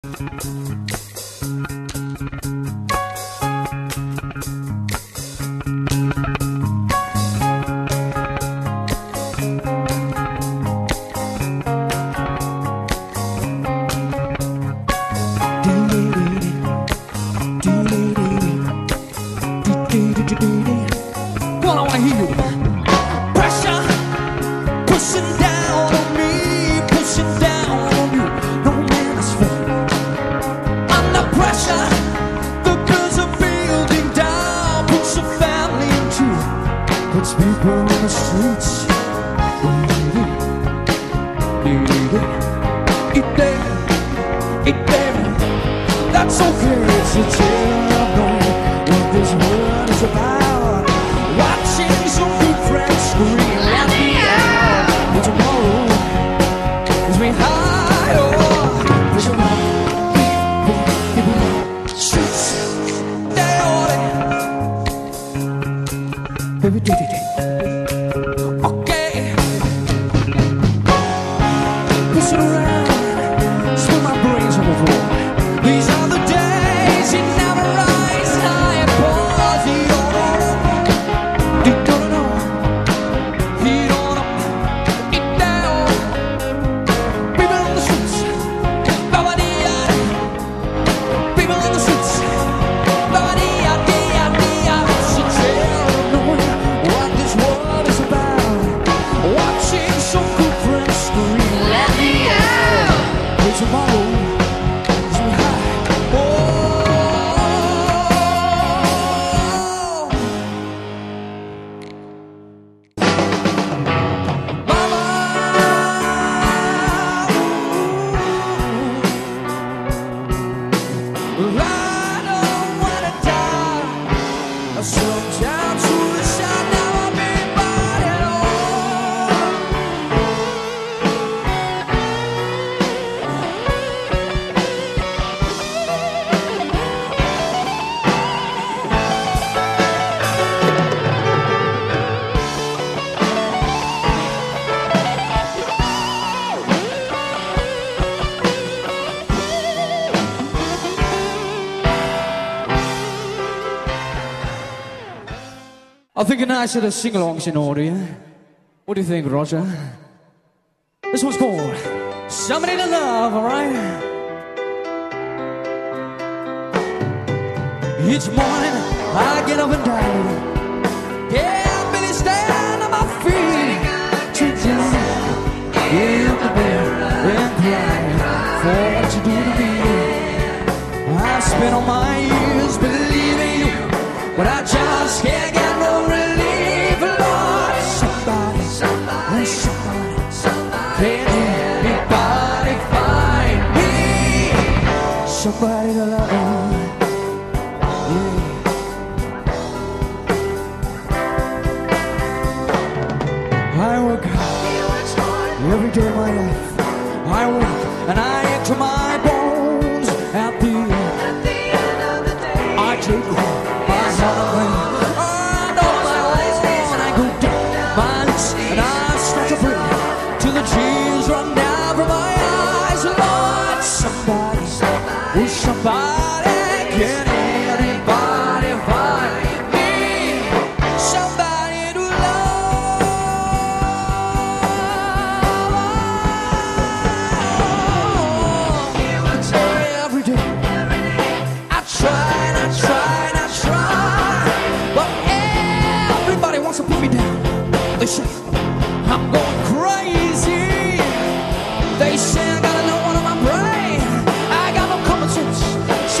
I think I should have sing-alongs in order, yeah? What do you think, Roger? This one's called Somebody to Love, alright? Each morning I get up and down, yeah, I'm really stand on my feet to do in the bed and cry for what you do to me. I spent all my years believing you, but I just can't get no relief, Lord. Somebody, can anybody find me somebody to love? Yeah. I work hard every day of my life. I work and I enter my bones at the end of the day. I take home my heart away. Till the tears run down from my eyes, Lord. Somebody, oh somebody, can anybody find me somebody to love? Every day I try and I try and I try, but everybody wants to put me down. They say I'm going crazy. They say I got no one on my brain. I got no common sense.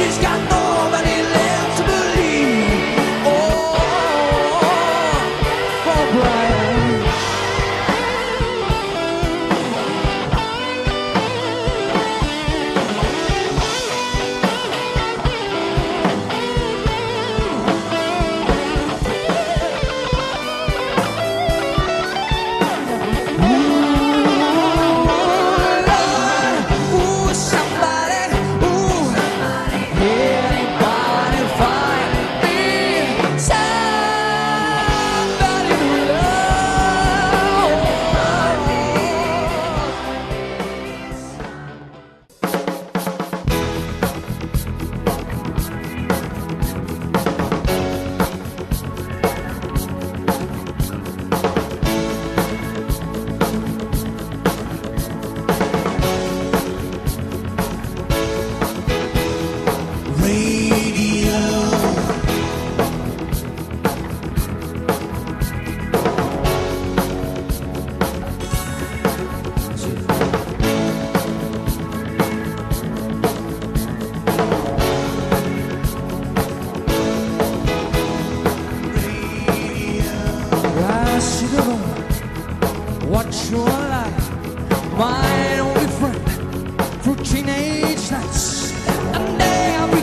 What's your life? My only friend through teenage nights. And every